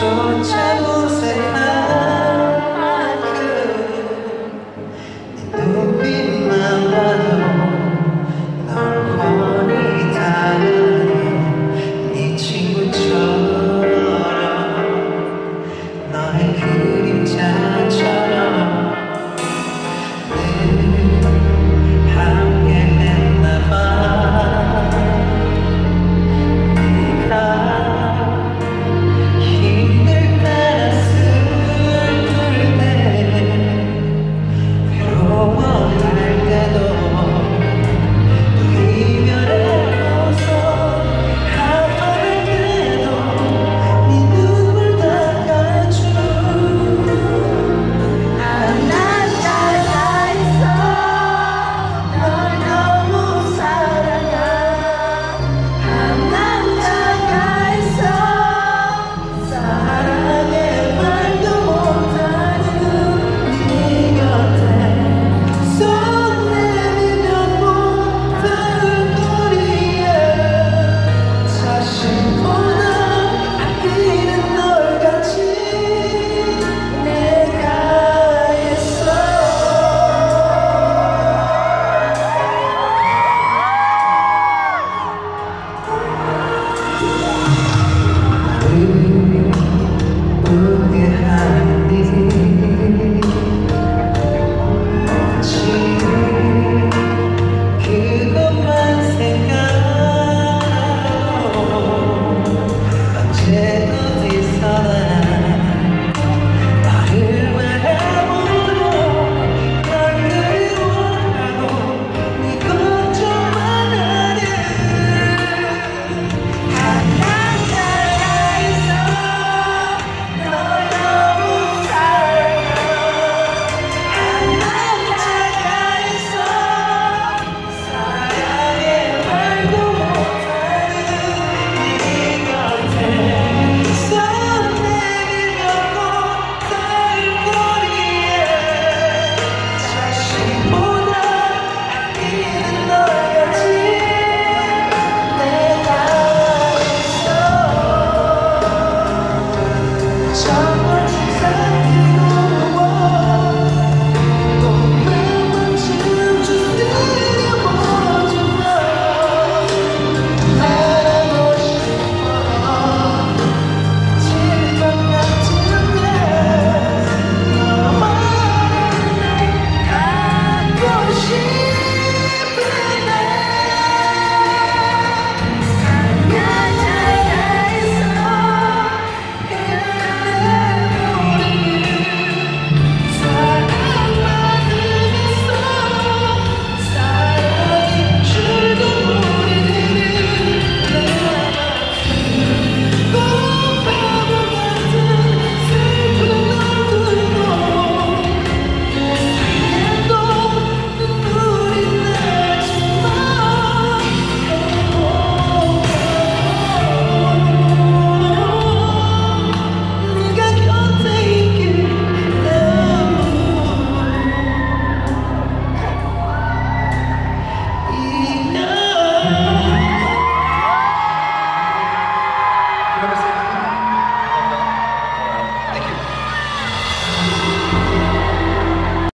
쫓아본 새만큼 네 눈빛만 봐도 널 훤히 다가는 네 친구처럼 너의 그림자처럼 늘 함께 했나봐. 네가 힘들 때나 슬플 때 외로워할 때도 또 이별의 모습 아파할 때도 네 눈물 닦아줘. 한 남자가 있어 널 너무 사랑한 한 남자가 있어 사랑의 말도 못하는 네 곁에 손 내밀면 못 닿을 거리에 자신보다 아끼는 널 같이 내가 있어. 웃게 하는 네 어찌 그것만 생각하고 언제 어디서나 나를 바라보고 널 그리워하고 네 걱정만 하는 한